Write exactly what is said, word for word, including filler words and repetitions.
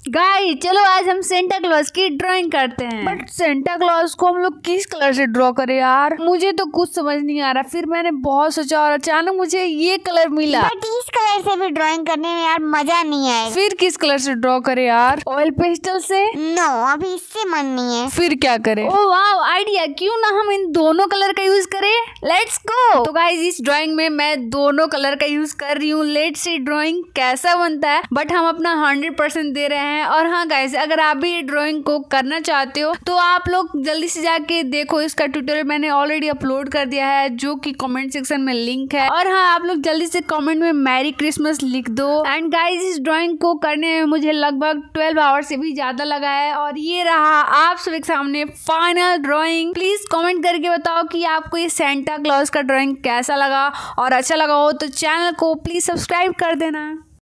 Guys चलो आज हम सेंटा क्लॉज की ड्राइंग करते हैं। बट सेंटा क्लॉज को हम लोग किस कलर से ड्रॉ करें यार, मुझे तो कुछ समझ नहीं आ रहा। फिर मैंने बहुत सोचा और अचानक मुझे ये कलर मिला। बट इस कलर से भी ड्राइंग करने में यार मजा नहीं आएगा। फिर किस कलर से ड्रॉ करें यार? ऑयल पेस्टल से? नो, अभी इससे मन नहीं है। फिर क्या करें? ओह वाव आइडिया, क्यों ना हम इन दोनों कलर का यूज करें। Let's go. तो गाइस इस ड्राइंग में मैं दोनों कलर का यूज कर रही हूँ। लेट्स सी ड्राइंग कैसा बनता है। बट हम अपना हंड्रेड परसेंट दे रहे हैं। और हाँ गाइस, अगर आप भी ये ड्राइंग को करना चाहते हो तो आप लोग जल्दी से जाके देखो, इसका ट्यूटोरियल मैंने ऑलरेडी अपलोड कर दिया है जो कि कमेंट सेक्शन में लिंक है। और हाँ, आप लोग जल्दी से कमेंट में मैरी क्रिसमस लिख दो। एंड गाइस इस ड्राइंग को करने में मुझे लगभग ट्वेल्व आवर से भी ज्यादा लगा है। और ये रहा आप सभी के सामने फाइनल ड्राइंग। प्लीज कमेंट करके बताओ कि आपको ये सेंटा क्लॉज का ड्राइंग कैसा लगा, और अच्छा लगा हो तो चैनल को प्लीज सब्सक्राइब कर देना।